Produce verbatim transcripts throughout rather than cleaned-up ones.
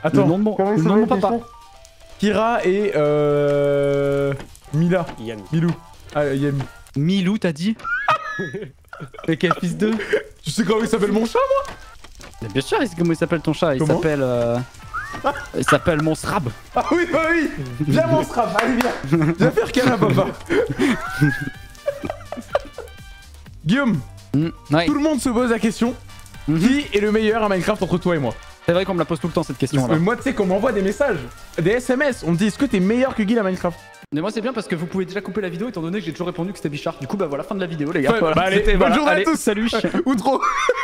Attends, le nom de mon, le nom de mon papa. Kira et euh... Mila. Yami. Milou. Ah, Yami. Milou, t'as dit? Mais quel fils de... Tu sais comment il s'appelle mon chat, moi? Mais bien sûr, il sait comment il s'appelle ton chat. Il Comment s'appelle... Euh... il s'appelle Monsrab. Ah oui, bah oui. Viens, mon scrap, allez, viens. Viens faire câlin, papa. Guillaume, Mmh, ouais. tout le monde se pose la question. Mmh. Qui est le meilleur à Minecraft entre toi et moi? C'est vrai qu'on me la pose tout le temps cette question là. Mais moi, tu sais qu'on m'envoie des messages, des S M S. On me dit, est-ce que t'es meilleur que Guy à Minecraft? Mais moi c'est bien parce que vous pouvez déjà couper la vidéo étant donné que j'ai toujours répondu que c'était Bichard. Du coup bah voilà, fin de la vidéo les gars. Ouais, Voilà, bah allez, c'était- bonne voilà, journée à allez, tous. Salut. Ou trop.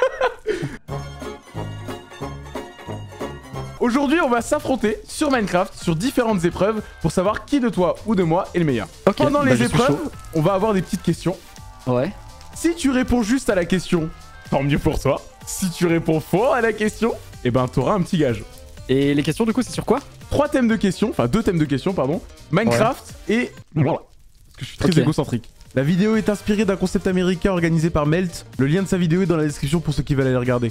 Aujourd'hui, on va s'affronter sur Minecraft, sur différentes épreuves, pour savoir qui de toi ou de moi est le meilleur. Ok, Pendant bah, les je suis épreuves, chaud. on va avoir des petites questions. Ouais. Si tu réponds juste à la question, tant mieux pour toi. Si tu réponds faux à la question, eh ben t'auras un petit gage. Et les questions du coup c'est sur quoi? Trois thèmes de questions, enfin deux thèmes de questions, pardon. Minecraft et... Voilà. Parce que je suis très Ok. égocentrique. La vidéo est inspirée d'un concept américain organisé par Melt. Le lien de sa vidéo est dans la description pour ceux qui veulent aller regarder.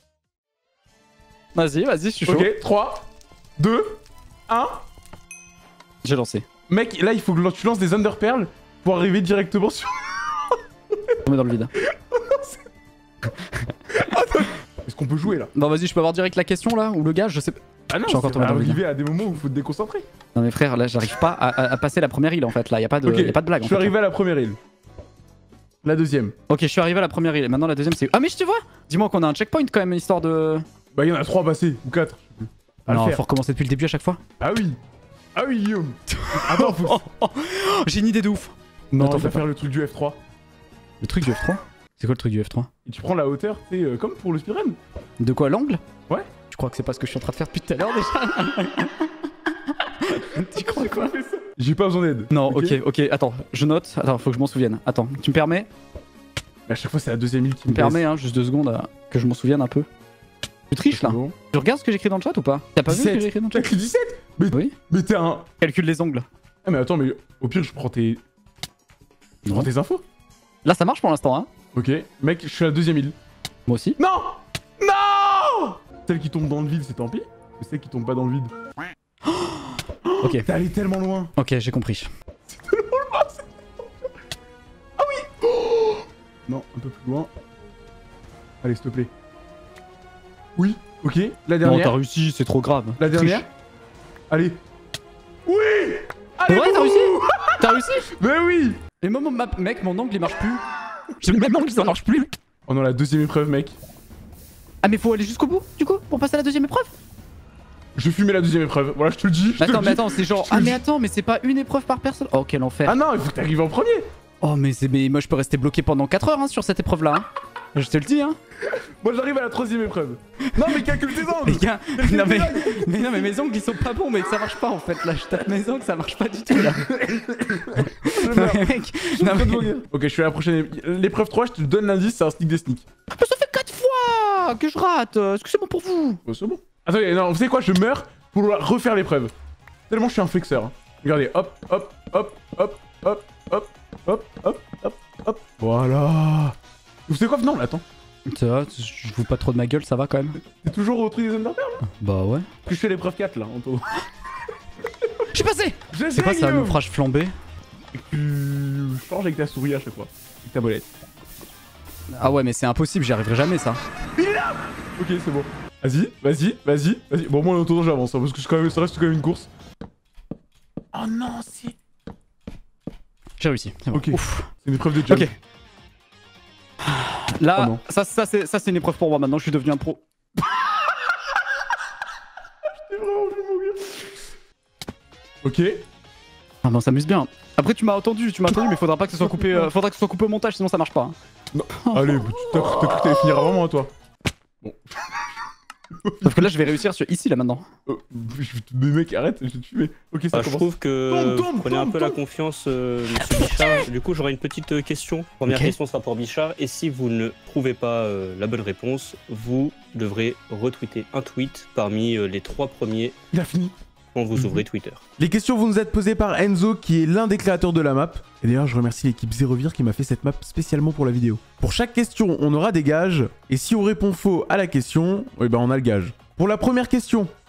Vas-y, vas-y, je suis chaud. Ok, trois, deux, un. J'ai lancé. Mec, là il faut que tu lances des Underpearls pour arriver directement sur... On met dans le vide. Est-ce qu'on peut jouer là? Bon vas-y, je peux avoir direct la question là ou le gage, je sais pas. Ah non, Je suis encore c'est tombé dans le arrivé à des moments où il faut te déconcentrer. Non mais frère, là j'arrive pas à, à- à passer la première île en fait. Là y a pas de, Ok, y a pas de blague. Je en suis fait. arrivé à la première île. La deuxième. Ok, je suis arrivé à la première île. Maintenant la deuxième c'est. Ah mais je te vois. Dis-moi qu'on a un checkpoint quand même histoire de. Bah il y en a trois passés, ou quatre. je sais plus. À le Non, faire. faut recommencer depuis le début à chaque fois. Ah oui. Ah oui, Guillaume. Attends, faut... Oh, oh, oh, j'ai une idée de ouf. Non, Attends, il va fais faire le truc du F trois. Le truc du F trois. C'est quoi le truc du F trois? Et tu prends la hauteur, tu sais, euh, comme pour le speedrun. De quoi, l'angle? Ouais. Tu crois que c'est pas ce que je suis en train de faire depuis tout à l'heure déjà? Tu crois quoi? J'ai pas besoin d'aide. Non, ok, ok, attends, je note. Attends, faut que je m'en souvienne. Attends, tu me permets? Mais à chaque fois, c'est la deuxième île qui Tu me me permets, hein, juste deux secondes euh, que je m'en souvienne un peu. Tu triches là? Bon. Tu regardes ce que j'écris dans le chat ou pas? T'as pas vu ce que j'ai écrit dans le T'as chat? écrit dix-sept. Mais, Oui. mais t'es un... Calcule les angles. Ah mais attends, mais au pire, je prends tes... Je prends tes infos. Là, ça marche pour l'instant, hein? Ok. Mec, je suis à la deuxième île. Moi aussi. Non. Non. Celle qui tombe dans le vide, c'est tant pis. Mais celle qui tombe pas dans le vide. Ok. T'es allé tellement loin. Ok, j'ai compris. Ah oui. Oh non, un peu plus loin. Allez, s'il te plaît. Oui. Ok. La Non, dernière. t'as réussi, c'est trop grave. La Triche. dernière. Allez. Oui. Allez, Ouais, t'as bouh. réussi. T'as réussi. Mais oui. Et moi, mon map, mec, mon angle il marche plus. J'ai le même angle, ça marche plus. On est à la deuxième épreuve, mec. Ah, mais faut aller jusqu'au bout, du coup, pour passer à la deuxième épreuve? Je vais fumer la deuxième épreuve. Voilà, je te le dis. je te Attends, le mais dis. attends, c'est genre. Je te Ah, le mais dis. attends, mais c'est pas une épreuve par personne. Oh, quel enfer. Ah non, il faut que t'arrives en premier. Oh, mais c'est. Mais moi, je peux rester bloqué pendant quatre heures hein, sur cette épreuve là. Hein. Je te le dis, hein. Moi, j'arrive à la troisième épreuve. Non, mais calcule tes Les angles. gars, non mais, mais non mais mes ongles ils sont pas bons mais ça marche pas en fait là je tape mes ongles ça marche pas du tout là. Je Non meurs. mais mec, Je suis en non train de mais, mourir. Ok, je suis à la prochaine. ép- L'épreuve trois, je te donne l'indice, c'est un sneak des sneaks. mais ça fait quatre fois que je rate. Est-ce que c'est bon pour vous? Bon, c'est bon. Attendez, non, vous savez quoi, je meurs pour refaire l'épreuve. Tellement je suis un flexeur. hein. Regardez, hop, hop, hop, hop, hop, hop, hop, hop, hop, hop. Voilà. Vous savez quoi? Non, là, attends. Ça va, je vous pas trop de ma gueule ça va quand même. T'es toujours au truc des Underpearls là? Bah ouais. Puis je fais l'épreuve quatre là, en tout. Je suis passé. Je C'est quoi sais, ça, un Guillaume. naufrage flambé? Tu changes avec ta souris à chaque fois. Avec ta molette. Ah ouais mais c'est impossible, j'y arriverai jamais ça. Il est là. Ok, c'est bon. Vas-y, vas-y, vas-y, vas-y. Bon, moi en attendant, j'avance, hein, parce que c'est quand même, ça reste quand même une course. Oh non, c'est... J'ai réussi. C'est bon. Ok. Ouf. C'est une épreuve de jump. Ok. Là, Oh non. ça, ça c'est ça, c'est une épreuve pour moi maintenant, je suis devenu un pro. J'ai vraiment vu mourir. Ok. Ah ben on s'amuse bien. Après tu m'as entendu, tu m'as entendu mais faudra pas que ce soit coupé, euh, faudra que ce soit coupé au montage sinon ça marche pas. hein. Allez, bah, tu t'as cru t'as cru que t'allais finir vraiment à toi. Sauf que là je vais réussir sur ici là maintenant. Euh, je- mais mec, arrête, je vais te tuer. Ok, ça Ah, je commence. trouve que Tombe, vous tombe, prenez un tombe, peu la tombe. confiance, euh, monsieur Bichard. Du coup, j'aurais une petite euh, question. Première Ok. question sera pour Bichard. Et si vous ne trouvez pas euh, la bonne réponse, vous devrez retweeter un tweet parmi euh, les trois premiers Il a fini. quand vous Mhm. ouvrez Twitter. Les questions vont nous être posées par Enzo, qui est l'un des créateurs de la map. Et d'ailleurs, je remercie l'équipe Zerovir qui m'a fait cette map spécialement pour la vidéo. Pour chaque question, on aura des gages. Et si on répond faux à la question, eh ben on a le gage. Pour la première question,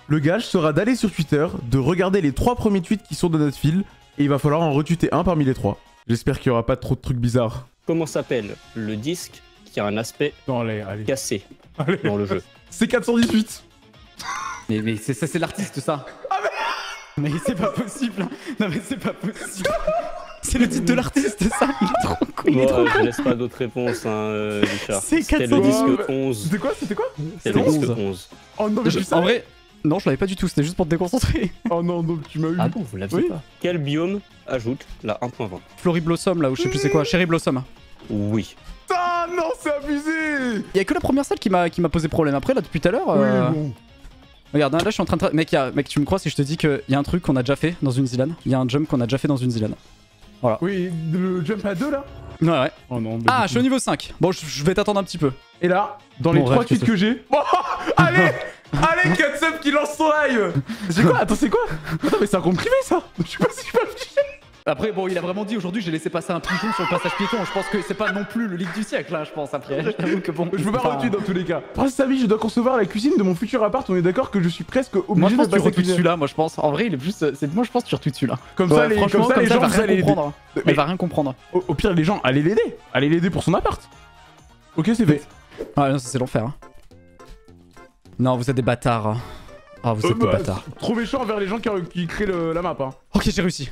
Le gage sera d'aller sur Twitter, de regarder les trois premiers tweets qui sont de notre fil, et il va falloir en retweeter un parmi les trois. J'espère qu'il n'y aura pas trop de trucs bizarres. Comment s'appelle le disque qui a un aspect Non, allez, allez. cassé allez. dans le jeu? C'est quatre cent dix-huit. Mais, mais c'est ça, c'est l'artiste, ça. Ah, mais mais c'est pas possible. Non, mais c'est pas possible. C'est le titre de l'artiste, ça. Il est trop con. Il est Bon, trop euh, con. je laisse pas d'autres réponses, hein, euh, Richard. C'est C'était quatre le cent dix-huit. disque onze. C'était quoi C'était quoi C'était le onze. disque onze. Oh non, mais Je- tu en savais. vrai, non, je l'avais pas du tout. C'était juste pour te déconcentrer. Oh non, non, tu m'as eu. Ah bon, vous l'aviez Oui. pas. Quel biome ajoute la un point vingt? Floriblossom, là, ou je sais plus c'est quoi. Cherry Blossom. Oui. Ah non, c'est abusé. Il y a que la première salle qui m'a qui m'a posé problème. Après, là, depuis tout à l'heure. euh, Oui, bon. Regarde, là, je suis en train de. tra- Mec, y a... Mec, tu me crois si je te dis qu'il y a un truc qu'on a déjà fait dans une Zilan? Il y a un jump qu'on a déjà fait dans une Zilan. Oui, le jump à deux là. Ouais, ouais. Oh non. bah, Ah, du je suis au coup. niveau cinq. Bon, je je vais t'attendre un petit peu. Et là, dans Bon, les trois bref, tweets qu'est-ce que j'ai. Oh, allez, allez, Katsub qui lance son live. C'est quoi? Attends, c'est quoi? Attends, mais c'est un compte privé ça. Je sais pas si je peux afficher. Après, bon, il a vraiment dit aujourd'hui, j'ai laissé passer un pigeon sur le passage piéton. Je pense que c'est pas non plus le leak du siècle, là, je pense, après. Je t'avoue que bon. Je peux pas enfin, retweet dans tous les cas. Prince Samy, je dois concevoir la cuisine de mon futur appart. On est d'accord que je suis presque obligé Moi, je pense de que tu passer retweets cuisiner. celui-là, moi, je pense. En vrai, il est plus. c'est- Moi, je pense que tu retweets celui-là. Comme Ouais, ça, les, franchement, comme ça, les elle gens, va vous rien allez aider. comprendre. Mais- Elle va rien comprendre. Au, au pire, les gens, allez l'aider. Allez l'aider pour son appart. Ok, c'est fait. Ah, non, ça, c'est l'enfer. hein. Non, vous êtes des bâtards. hein. Ah, vous Euh, êtes des bah, bâtards. Trop méchant envers les gens qui, qui créent le- la map. Hein. Ok, j'ai réussi.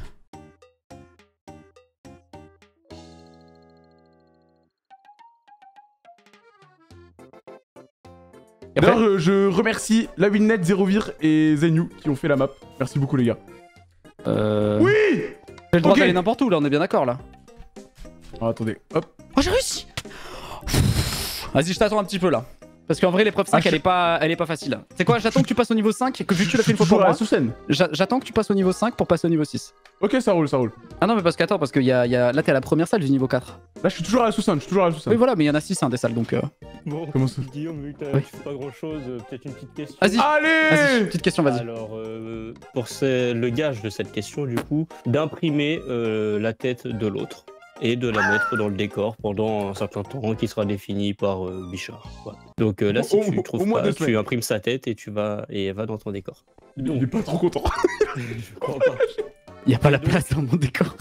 Et après, D'ailleurs, euh, je remercie la Winnet, Zero Vir et Zenyu qui ont fait la map. Merci beaucoup, les gars. euh... Oui. J'ai le droit Ok. d'aller n'importe où, là, on est bien d'accord, là. Oh, attendez, hop. Oh, j'ai réussi. Vas-y, je t'attends un petit peu, là. Parce qu'en vrai, l'épreuve cinq, Ah, je- elle, est pas, elle est pas facile. C'est quoi? J'attends que tu passes au niveau cinq, que vu que tu l'as fait une fois pour Toujours à moi. la sous-scène. j'a- J'attends que tu passes au niveau cinq pour passer au niveau six. Ok, ça roule, ça roule. Ah non, mais parce qu'attends, parce que y a, y a... là, t'es à la première salle du niveau quatre. Là, je suis toujours à la sous-scène. Je suis toujours à la sous-scène. Oui, voilà, mais il y en a six, hein, des salles, donc. euh, Bon, Comment ça? Guillaume, vu que Oui. tu fais pas grand chose, peut-être une petite question. Vas-y. Vas-y, Allez. petite question, vas-y. Alors, euh, pour ce- le gage de cette question, du coup, d'imprimer euh, la tête de l'autre et de la mettre dans le décor pendant un certain temps qui sera défini par euh, Bichard. Voilà. Donc euh, là, si Au- tu au- trouves au moins pas, deux tu semaines. imprimes sa tête et tu vas et elle va dans ton décor. Il est pas trop content. Je crois pas. Y a pas la place dans mon décor.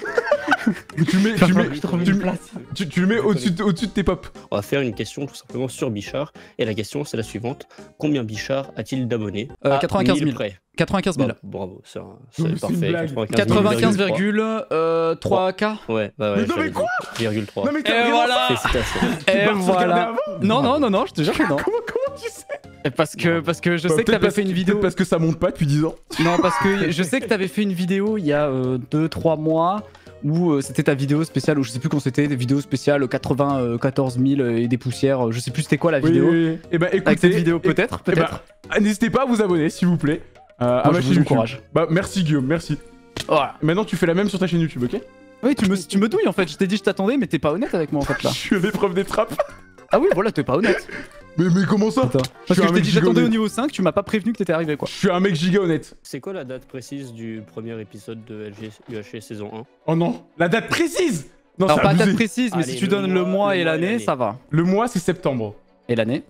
tu mets, tu mets, Je trouve tu, une place. tu, tu le mets au-dessus de, au-dessus de tes pops. On va faire une question tout simplement sur Bichard. Et la question, c'est la suivante. Combien Bichard a-t-il d'abonnés? Euh, À quatre-vingt-quinze mille. mille près. quatre-vingt-quinze mille. Bah, bravo, c'est un- Non, c'est mais c'est une parfait. blague. quatre-vingt-quinze virgule virgule trois K. trois. Ouais, bah ouais. Mais non, j'avais mais quoi dit virgule trois. Non mais Et t'as vraiment voilà. Félicitations. T'es Et parti regarder voilà. avant. Non, non, non, non, je te jure que non. Comment, comment tu sais? Et Parce que, parce que je Bah, sais que peut-être t'avais parce fait une vidéo. peut-être parce que ça monte pas depuis dix ans. Non, parce que je sais que t'avais fait une vidéo il y a deux trois mois où euh, c'était ta vidéo spéciale, ou je sais plus quand c'était, des vidéos spéciales quatre-vingt-quatorze mille et des poussières. Je sais plus c'était quoi la vidéo. Et bah écoutez. Avec cette vidéo, et- peut-être, eh peut-être. bah, n'hésitez pas à vous abonner s'il vous plaît. Euh, à Moi, ma je chaîne vous YouTube. encourage. Bah merci Guillaume, merci. Voilà. Maintenant tu fais la même sur ta chaîne YouTube, ok? Oui, tu me, tu me douilles en fait. Je t'ai dit je t'attendais, mais t'es pas honnête avec moi en fait là. Je suis à l'épreuve des trappes. Ah oui, voilà, t'es pas honnête. Mais, mais comment ça? Attends. suis Parce que un je t'ai mec dit j'attendais au giga niveau cinq, tu m'as pas prévenu que t'étais arrivé quoi. Je suis un mec giga honnête. C'est quoi la date précise du premier épisode de L G U H C saison un? Oh non, la date précise. Non, Alors c'est pas date abusé. précise, mais Allez, si tu le donnes le mois, mois le et mois et l'année, l'année. ça va. Le mois c'est septembre. Et l'année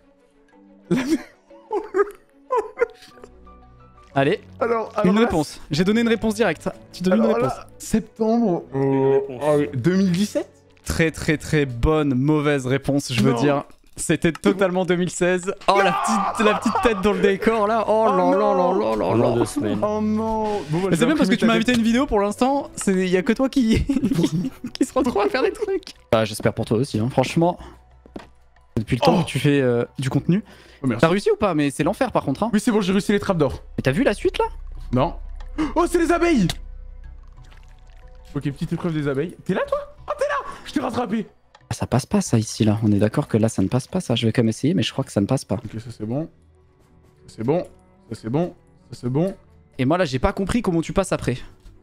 Allez, Alors, alors une là, réponse. J'ai donné une réponse directe. Tu donnes une alors réponse. là, septembre. Une euh, réponse. ah oui, deux mille dix-sept. Très très très bonne mauvaise réponse, je veux Non. dire. C'était totalement deux mille seize. Oh la petite, la petite tête dans le décor là. Oh là Oh là là non. là là Pendant là. deux semaines. Oh non. Bon, bah, Mais j'ai c'est bien parce que imprimé tu m'as ta invité à tête. une vidéo pour l'instant. Il y a que toi qui qui se retrouve à faire des trucs. Bah j'espère pour toi aussi. Hein. Franchement, depuis le temps Oh. que tu fais euh, du contenu, Oh, merci. t'as réussi ou pas? Mais c'est l'enfer par contre. Hein. Oui, c'est bon, j'ai réussi les trappes d'or. Mais t'as vu la suite là? Non. Oh, c'est les abeilles. Ok, petite épreuve des abeilles. T'es là, toi? Oh, t'es là. Je t'ai rattrapé. Ah, ça passe pas ça ici là. On est d'accord que là ça ne passe pas ça. Je vais quand même essayer, mais je crois que ça ne passe pas. Ok, ça c'est bon. Ça c'est bon. Ça c'est bon. Ça c'est bon. Et moi là j'ai pas compris comment tu passes après.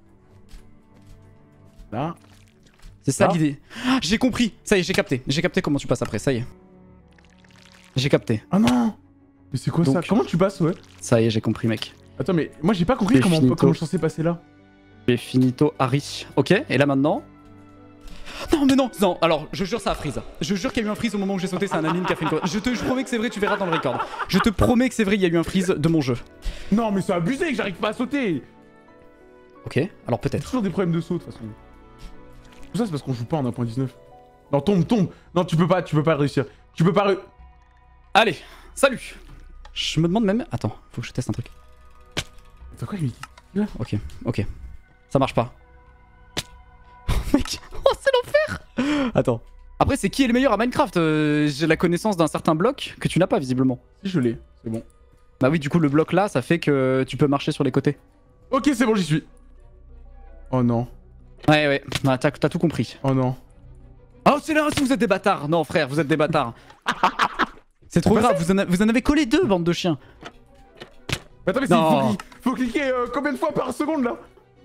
Là. C'est ça Ah. l'idée. Ah, j'ai compris. Ça y est, j'ai capté. J'ai capté comment tu passes après. Ça y est. J'ai capté. Ah non. Mais c'est quoi ça? Donc- Comment tu passes, ouais? Ça y est, j'ai compris, mec. Attends, mais moi j'ai pas compris C'est comment, finito. comment je suis censé passer là. J'ai finito Harry. Ok, et là maintenant. Non, mais non, non. Alors, je jure, ça a freeze. Je jure qu'il y a eu un freeze au moment où j'ai sauté. C'est un admin qui a fait une. co- Je te je promets que c'est vrai, tu verras dans le record. Je te promets que c'est vrai, il y a eu un freeze de mon jeu. Non, mais c'est abusé que j'arrive pas à sauter. Ok, alors J'ai peut-être. toujours des problèmes de saut de toute façon. Tout ça, c'est parce qu'on joue pas en un point dix-neuf. Non, tombe, tombe. Non, tu peux pas, tu peux pas le réussir. Tu peux pas ré... Allez, salut. Je me demande même... Attends, faut que je teste un truc. T'as quoi, lui? Ok, ok. Ça marche pas. Mec, oh c'est l'enfer. Attends. Après, c'est qui est le meilleur à Minecraft? euh, J'ai la connaissance d'un certain bloc que tu n'as pas visiblement. Si je l'ai, c'est bon. Bah oui, du coup, le bloc là, ça fait que tu peux marcher sur les côtés. Ok, c'est bon, j'y suis. Oh non. Ouais, ouais, ouais t'as t'as tout compris. Oh non. Oh, c'est là aussi, vous êtes des bâtards. Non, frère, vous êtes des bâtards. C'est trop grave, vous en, a- vous en avez collé deux, bande de chiens. Mais attends, mais c'est- Non. faut, cli- faut cliquer euh, combien de fois par seconde là?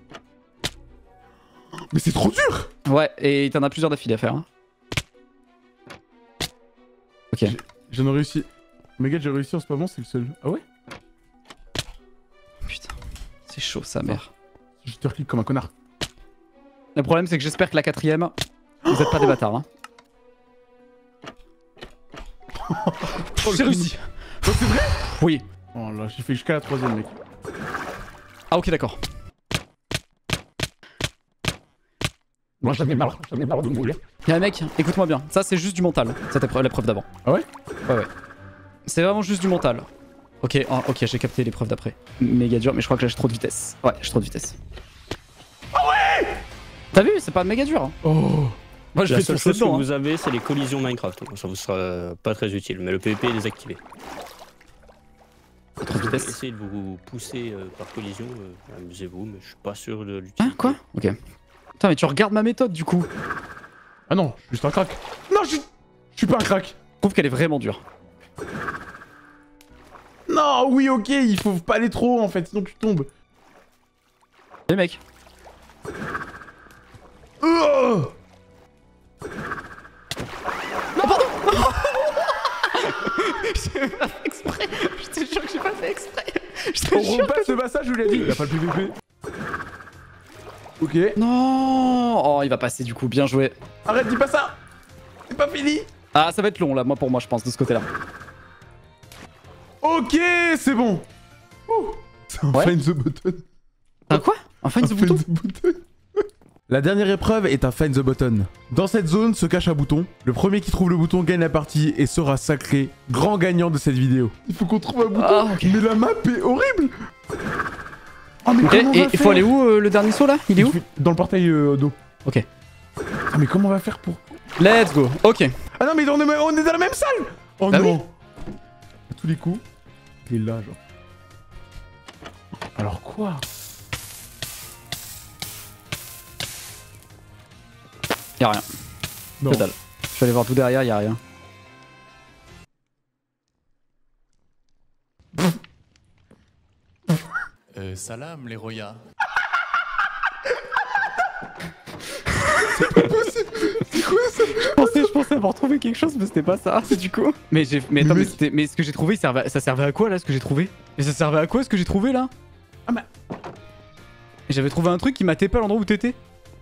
Mais c'est trop dur. Ouais, et t'en as plusieurs d'affilée à faire. Hein. Ok. J'en ai réussi. Mais gars, j'ai réussi en ce moment, c'est le seul. Ah ouais? Putain, c'est chaud, sa mère. Je te reclique comme un connard. Le problème, c'est que j'espère que la quatrième, vous êtes pas des bâtards. Hein. J'ai réussi. Oh, c'est vrai? Oui. Oh là, j'ai fait jusqu'à la troisième, mec. Ah, ok, d'accord. Moi, j'en ai marre, j'en ai marre de mourir. Y'a un mec, écoute-moi bien. Ça, c'est juste du mental, cette épreuve, l'épreuve d'avant. Ah ouais? Ouais, ouais. C'est vraiment juste du mental. Ok, oh, ok, j'ai capté l'épreuve d'après. Méga dur, mais je crois que là, j'ai trop de vitesse. Ouais, j'ai trop de vitesse. Ah ouais? T'as vu, c'est pas méga dur. Hein. Oh. Moi, je La vais seule foncer chose que dedans. Hein. vous avez, c'est les collisions Minecraft. Ça vous sera euh, pas très utile, mais le P V P est désactivé. Trop de vitesse. Essayez de vous pousser euh, par collision, euh, amusez-vous, mais je suis pas sûr de l'utiliser. Hein, quoi? Ok. Putain, mais tu regardes ma méthode du coup. Ah non, je suis juste un crack. Non, je suis... Je suis pas un crack. Je trouve qu'elle est vraiment dure. Non, oui, ok, il faut pas aller trop haut en fait, sinon tu tombes. Les mecs. Oh. Non, pardon. J'ai pas fait exprès. Je te jure que j'ai pas fait exprès. Je te On jure. repasse le passage, je l'ai dit. Il a pas le P V P. Ok. Non. Oh, il va passer du coup. Bien joué. Arrête, dis pas ça. C'est pas fini. Ah, ça va être long là, moi pour moi, je pense, de ce côté-là. Ok, c'est bon. Ouh. C'est un Ouais. find the button. Un quoi? Un find the button? button. La dernière épreuve est un find the button. Dans cette zone se cache un bouton. Le premier qui trouve le bouton gagne la partie et sera sacré grand gagnant de cette vidéo. Il faut qu'on trouve un bouton. Ah, ok. Mais la map est horrible. Oh, mais Ok, comment on et va il faut faire aller où euh, le dernier saut là? Il est où? Dans le portail euh, d'eau. Ok. Ah, mais comment on va faire pour... Let's go. Ok. Ah non, mais on est, on est dans la même salle. Oh Bah non. oui. À tous les coups, il est là, genre. Alors quoi? Y'a rien. Non. Que dalle. Je suis allé voir tout derrière, y'a rien. Euh, salam les Roya. Je pensais, je pensais avoir trouvé quelque chose, mais c'était pas ça, c'est du coup. Mais j'ai, mais attends, Mais mais, mec- c'était- mais ce que j'ai trouvé, il servait à- ça servait à quoi là, ce que j'ai trouvé? Mais ça servait à quoi ce que j'ai trouvé là? Ah bah... Et j'avais trouvé un truc qui m'a tapé à l'endroit où t'étais.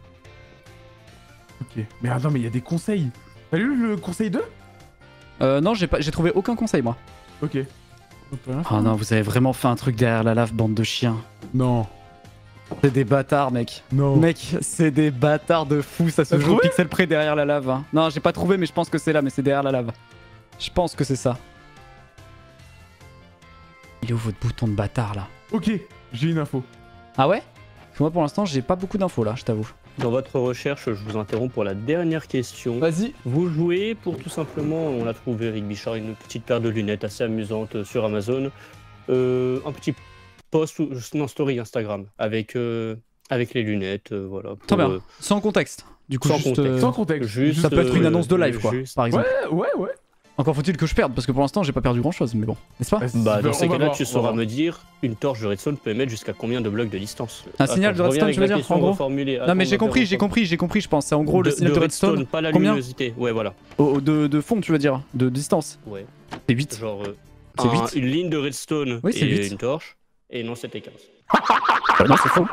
Ok. Mais attends, mais il y a des conseils. T'as lu le conseil deux? Euh, non, j'ai pas, j'ai trouvé aucun conseil moi. Ok. Oh non, vous avez vraiment fait un truc derrière la lave, bande de chiens. Non. C'est des bâtards, mec. Non. Mec, c'est des bâtards de fou, ça se T'as joue au trouvé pixel près derrière la lave. Hein. Non, j'ai pas trouvé, mais je pense que c'est là, mais c'est derrière la lave. Je pense que c'est ça. Il est où votre bouton de bâtard là? Ok, j'ai une info. Ah ouais? Parce que moi pour l'instant, j'ai pas beaucoup d'infos là, je t'avoue. Dans votre recherche, je vous interromps pour la dernière question. Vas-y. Vous jouez pour tout simplement, on a trouvé Eric Bichard, une petite paire de lunettes assez amusante sur Amazon. Euh, un petit post, ou- non, story Instagram avec, euh, avec les lunettes, euh, voilà. Très pour, bien. euh, Sans contexte. Du coup, Sans juste, contexte. euh, Sans contexte. juste, ça peut être une euh, annonce de live, quoi, juste- par exemple. Ouais, ouais, ouais. Encore faut-il que je perde, parce que pour l'instant, j'ai pas perdu grand-chose, mais bon. N'est-ce pas? Vas-y, Bah, on dans va ces voir, cas-là, on tu va sauras voir. me dire, une torche de redstone peut émettre jusqu'à combien de blocs de distance? Un signal de je reviens redstone, avec tu veux la dire, question en gros reformulée. Non, Attends, mais on j'ai va compris, faire j'ai compris, j'ai compris, je pense. C'est en gros le de, signal de, redstone. pas la Combien luminosité. Ouais, voilà. Au- au- de, de fond, tu veux dire? De distance. Ouais. C'est huit. Genre, euh, C'est un- huit. une ligne de redstone Oui, c'est et huit. une torche. Et non, c'était quinze. Non, c'est faux.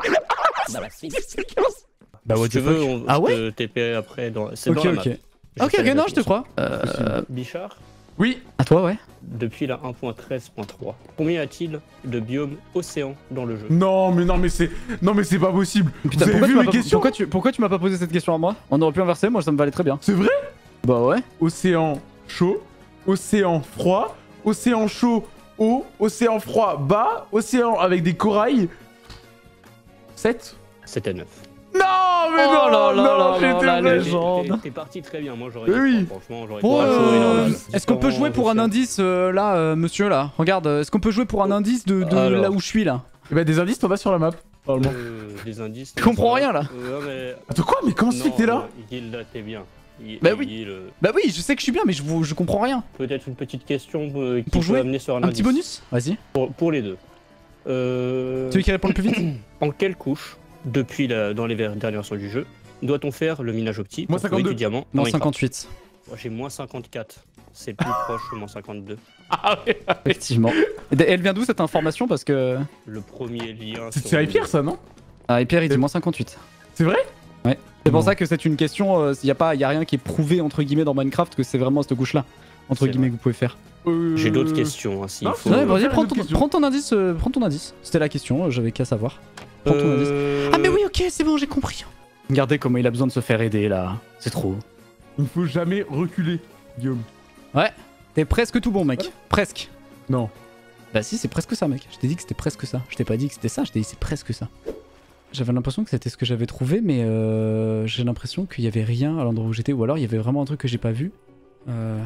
Bah, si what tu the veux, fuck. on Ah je ouais? peux T P après dans. C'est Ok, dans la ok. map. Ok, fais ok, la non, je te définition. crois. Euh, Bichard, Oui. À toi, ouais. Depuis la un point treize point trois, combien y a-t-il de biomes océans dans le jeu? Non, mais non, mais c'est. Non, mais c'est pas possible. Putain, Vous avez pourquoi, vu tu m'as mes pas... questions? pourquoi, tu... pourquoi tu m'as pas posé cette question à moi? On aurait pu inverser, moi ça me valait très bien. C'est vrai? Bah ouais. Océan chaud, océan froid, océan chaud haut, océan froid bas, océan avec des corails. sept. C'était neuf. Non, mais Oh non, là là non, là j'étais là, vrai. les gens. Légende. T'es parti très bien, moi j'aurais Mais dit oui. trois, franchement, j'aurais Oh, dit euh, chaud et normal. est-ce qu'on peut jouer pour un Différents indice euh, là, euh, monsieur là? Regarde, euh, est-ce qu'on peut jouer pour un indice de, de Alors. là où je suis là? Eh bah, des indices, t'en as sur la map. Normalement. Euh, des indices. Je comprends rien, là. Euh, non, mais... Attends, quoi? Mais comment ça fait que t'es là? Guil, là, t'es bien. Guil, Bah oui. Guil, euh, Bah oui, je sais que je suis bien, mais je, je comprends rien. Peut-être une petite question euh, qui Pour peut jouer amener sur un, Un indice. petit bonus? Vas-y. Pour, pour les deux. Euh... Celui qui répond le plus vite? En quelle couche, depuis la, dans les ver- dernières versions du jeu, doit-on faire le minage opti Moins pour trouver cinquante-deux. du diamant dans Moins Minecraft? cinquante-huit. Moi, j'ai moins cinquante-quatre. C'est le plus proche, moins cinquante-deux. Ah ouais. Effectivement. Et d- elle vient d'où cette information? Parce que. Le premier lien. C'est sur c'est le- Hyper, ça, non? Ah, et Pierre il dit C'est- moins cinquantahuit. C'est vrai? C'est pour Non. ça que c'est une question, il y, a pas- y a rien qui est prouvé entre guillemets dans Minecraft que c'est vraiment cette couche là, entre C'est guillemets, vrai. que vous pouvez faire. Euh, J'ai d'autres questions. Hein, s'il non, faut. c'est Ouais, on va vas-y, faire prends, une ton- autre question. prends ton indice, euh, prends ton indice. C'était la question, euh, j'avais qu'à savoir. Prends ton indice. Euh, Ah mais oui, ok, c'est bon, j'ai compris. Regardez comment il a besoin de se faire aider là, c'est trop. Il faut jamais reculer, Guillaume. T'es presque tout bon mec, Voilà. presque. Non. Bah si, c'est presque ça mec, je t'ai dit que c'était presque ça. Je t'ai pas dit que c'était ça, je t'ai dit c'est presque ça. J'avais l'impression que c'était ce que j'avais trouvé, mais euh, j'ai l'impression qu'il y avait rien à l'endroit où j'étais, ou alors il y avait vraiment un truc que j'ai pas vu. Euh...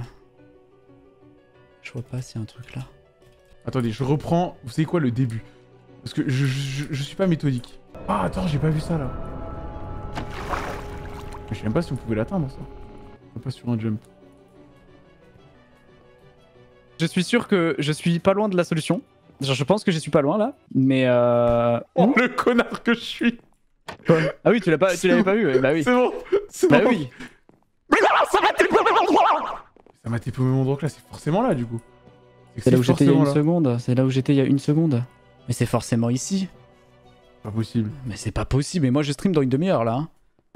Je vois pas s'il y a un truc là. Attendez, je reprends. Vous savez quoi, le début? Parce que je, je, je suis pas méthodique. Ah, attends, j'ai pas vu ça là. Mais je sais même pas si vous pouvez l'atteindre ça. Pas sur un jump. Je suis sûr que je suis pas loin de la solution. Genre, je pense que je suis pas loin là, mais euh... Oh, le connard que je suis! Ah oui, tu l'as pas, tu l'avais pas vu, ouais, bah oui. C'est bon! C'est Bah bon! oui. Ça m'a tapé au même endroit que là, c'est forcément là du coup. que C'est là où j'étais il y a forcément une là. seconde. C'est là où j'étais il y a une seconde. Mais c'est forcément ici. Pas possible. Mais c'est pas possible. Mais moi je stream dans une demi-heure là. hein.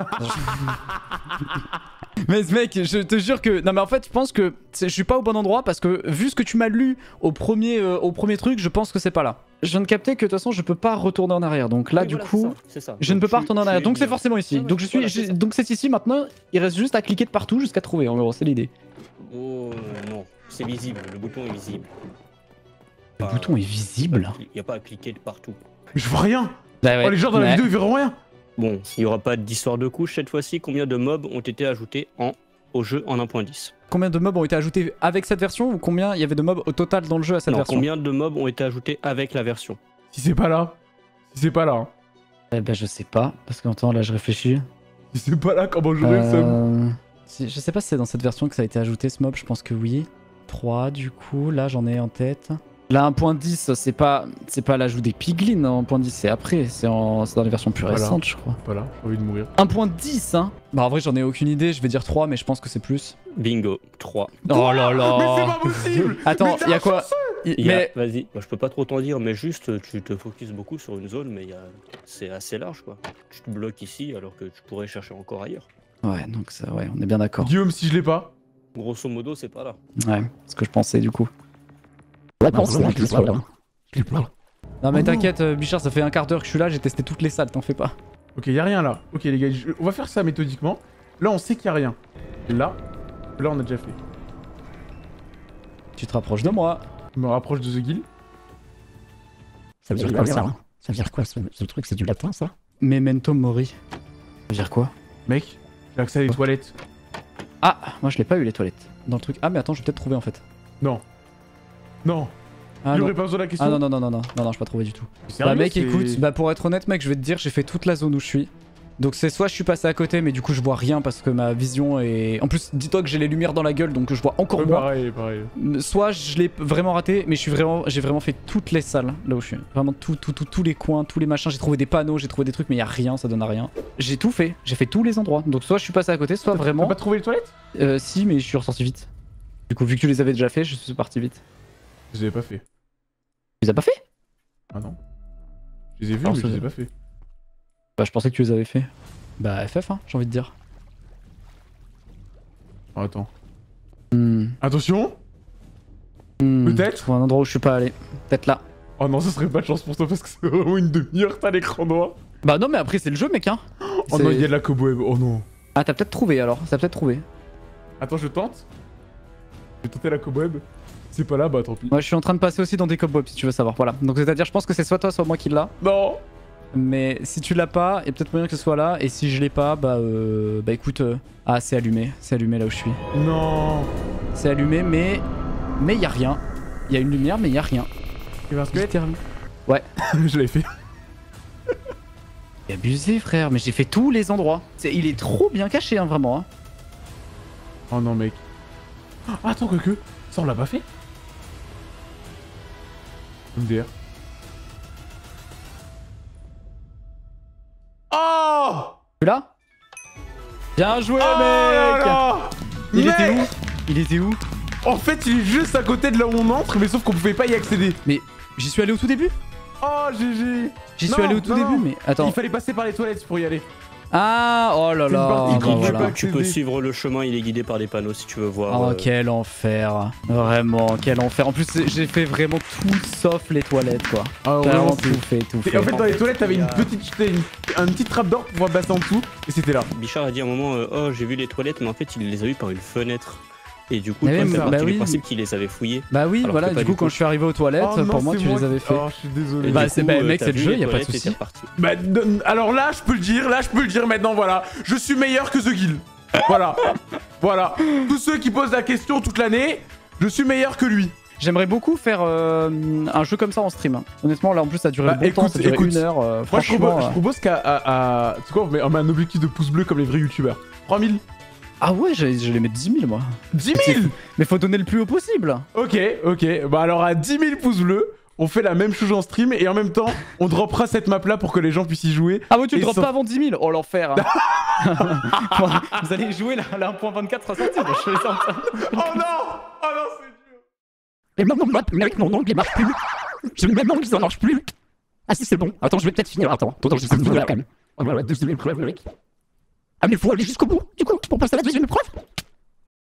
Mais ce mec, je te jure que... Non mais en fait, je pense que c'est- je suis pas au bon endroit parce que vu ce que tu m'as lu au premier, euh, au premier truc, je pense que c'est pas là. Je viens de capter que de toute façon je peux pas retourner en arrière. Donc là oui, du voilà, coup, c'est ça, c'est ça. je ne Donc, peux pas tu- retourner en tu arrière. es Donc c'est bien. forcément ici. Ouais, ouais, Donc je suis, voilà, j'ai- c'est ça. donc c'est ici maintenant. Il reste juste à cliquer de partout jusqu'à trouver. En gros, c'est l'idée. Oh non, c'est visible. Le bouton est visible. Le Pas- bouton est visible. Il n'y a pas à cliquer de partout. Mais je vois rien! Bah ouais. Oh, les gens dans la Ouais. vidéo ils verront rien! Bon, il n'y aura pas d'histoire de couche cette fois-ci. Combien de mobs ont été ajoutés en, au jeu en un point dix? Combien de mobs ont été ajoutés avec cette version ou combien il y avait de mobs au total dans le jeu à cette Non, version? combien de mobs ont été ajoutés avec la version? Si c'est pas là. Si c'est pas là. hein. Eh ben je sais pas, parce qu'en temps là je réfléchis. Si c'est pas là, comment j'aurais le seum? Euh, si- Je sais pas si c'est dans cette version que ça a été ajouté ce mob, je pense que oui. trois du coup, là j'en ai en tête. Là un point dix, c'est pas c'est pas l'ajout des piglins en point dix, c'est après, c'est en... c'est dans les versions plus Voilà. récentes je crois. Pas là, j'ai envie de mourir. un point dix hein. Bah en vrai j'en ai aucune idée, je vais dire trois mais je pense que c'est plus. Bingo, trois. Oh là là. Mais c'est pas possible! Attends, Mais t'es il y a un quoi chanceux. Il- Il y a- Mais Vas-y, moi, je peux pas trop t'en dire, mais juste tu te focuses beaucoup sur une zone, mais il y a... c'est assez large quoi. Tu te bloques ici alors que tu pourrais chercher encore ailleurs. ouais, donc ça ouais, on est bien d'accord. Guillaume, si je l'ai pas. Grosso modo, c'est pas là. Ouais, ce que je pensais du coup. Je l'ai pas. Non mais Oh non. t'inquiète euh, Bichard, ça fait un quart d'heure que je suis là, j'ai testé toutes les salles, t'en fais pas. Ok, y a rien là. Ok les gars, je- on va faire ça méthodiquement. Là, on sait qu'il y a rien. Là, là, on a déjà fait. Tu te rapproches de moi. Je me rapproche de The Guild. Ça veut dire quoi ça hein Ça veut dire quoi ce, ce truc? C'est du latin ça? Memento mori. Ça veut dire quoi? Mec, j'ai accès à les toilettes. Ah, moi je l'ai pas eu les toilettes. Dans le truc. Ah mais attends, je vais peut-être trouver en fait. Non. Non. Ah il non. aurait pas besoin de la question. Ah non non non non non non non, j'ai pas trouvé du tout. Sérieux, bah mec c'est- écoute, bah pour être honnête mec, je vais te dire, j'ai fait toute la zone où je suis. Donc c'est soit je suis passé à côté mais du coup je vois rien parce que ma vision est... En plus dis-toi que j'ai les lumières dans la gueule donc je vois encore Ouais, moins. pareil, pareil. Soit je l'ai vraiment raté mais je suis vraiment... j'ai vraiment fait toutes les salles là où je suis. Vraiment tout, tout, tout, tous les coins, tous les machins. J'ai trouvé des panneaux, j'ai trouvé des trucs mais y a rien, ça donne à rien. J'ai tout fait, j'ai fait tous les endroits. Donc soit je suis passé à côté, soit T'as- vraiment... T'as pas trouvé les toilettes? Euh, si, mais je suis ressorti vite. Du coup, vu que tu les avais déjà fait, je suis parti vite. Je les ai pas fait. Tu les as pas fait? Ah non. Je les ai vus, Alors, mais je c'est- les ai pas fait. Bah, je pensais que tu les avais fait. Bah, F F, hein, j'ai envie de dire. Oh, attends. Hmm. Attention. Hmm, Peut-être. trouve un endroit où je suis pas allé. Peut-être là. Oh non, ce serait pas de chance pour toi parce que c'est vraiment une demi-heure, t'as l'écran noir. Bah non, mais après, c'est le jeu, mec, hein. Oh non, il y a de la cobweb. Oh non. Ah, t'as peut-être trouvé alors. T'as peut-être trouvé. Attends, je tente. Je vais tenter la cobweb. C'est pas là, bah tant pis. Moi, je suis en train de passer aussi dans des cobwebs si tu veux savoir. Voilà. Donc, c'est-à-dire, je pense que c'est soit toi, soit moi qui l'a. Non. Mais si tu l'as pas, il y a peut-être moyen que ce soit là. Et si je l'ai pas, bah, euh... bah écoute. euh, Ah, c'est allumé. C'est allumé là où je suis. Non. C'est allumé, mais. Mais il y a rien. Il y a une lumière, mais il y a rien. Il va un squelette. Littéralement. Ouais. Je l'avais fait. C'est abusé, frère. Mais j'ai fait tous les endroits. C'est- Il est trop bien caché, hein, vraiment. Hein. Oh non, mec. Ah, attends, que que. Ça, on l'a pas fait. M D R. Oh. Tu là Bien joué, Oh là mec. là. Il Mec. était où Il était où En fait, il est juste à côté de là où on entre, mais sauf qu'on pouvait pas y accéder. Mais j'y suis allé au tout début Oh, G G. J'y Non, suis allé au tout non, début, non. mais attends. Il fallait passer par les toilettes pour y aller. Ah, oh là C'est une là. partie bah qui- Tu, voilà. peux, tu peux accéder. suivre le chemin, il est guidé par des panneaux si tu veux voir. Oh, euh, quel enfer. Vraiment, quel enfer. En plus, j'ai fait vraiment tout sauf les toilettes, quoi. Ah, J'ai vraiment c'est- tout fait, tout Et fait. en fait, dans les toilettes, t'avais une Il y a- petite, t'avais une, un petit trap d'or pour pouvoir passer en dessous, et c'était là. Bichard a dit à un moment euh, oh j'ai vu les toilettes mais en fait il les a vues par une fenêtre et du coup Mais toi oui, c'est bah parti oui. du principe qu'il les avait fouillés. Bah oui, Alors voilà, que pas du du coup, quand tout. je suis arrivé aux toilettes, Oh non, pour moi, c'est tu moi les avais qui- fait. Oh, je suis désolé. Et Bah, du c'est- coup, bah, euh, mec, t'as c'est le vu jeu, les y a pas de toilettes et souci. t'es reparti. Bah, don- alors là, je peux le dire, là, je peux le dire maintenant, voilà. Je suis meilleur que The Guild. Voilà. Voilà. Tous ceux qui posent la question toute l'année, je suis meilleur que lui. J'aimerais beaucoup faire euh, un jeu comme ça en stream. Honnêtement, là en plus, ça a duré Bah, bon temps, écoute, ça a duré écoute. une heure. euh, Moi, je franchement. propose, je euh, propose qu'à. à- à- Tu sais quoi, on met, on met un objectif de pouce bleu comme les vrais youtubeurs. trois mille. Ah ouais, je je vais mettre dix mille, moi. dix mille. Mais faut donner le plus haut possible. Ok, ok. Bah, alors à dix mille pouces bleus, on fait la même chose en stream et en même temps, on droppera cette map là pour que les gens puissent y jouer. Ah ouais, tu le Et drops sans- pas avant dix mille. Oh l'enfer. hein. Bon, vous allez jouer là, là un point vingt-quatre sera sorti. Moi, je fais ça. Oh non. Oh non, c'est dur. Et non, non, mec, mon ongle il marche plus. J'ai le même ongle, ça marche plus. Ah si, c'est bon. Attends, je vais peut-être finir. Attends, attends, je vais finir là quand même. Oh, voilà, deuxième épreuve, mec. Ah, mais faut aller jusqu'au bout, du coup, pour passer à la deuxième épreuve.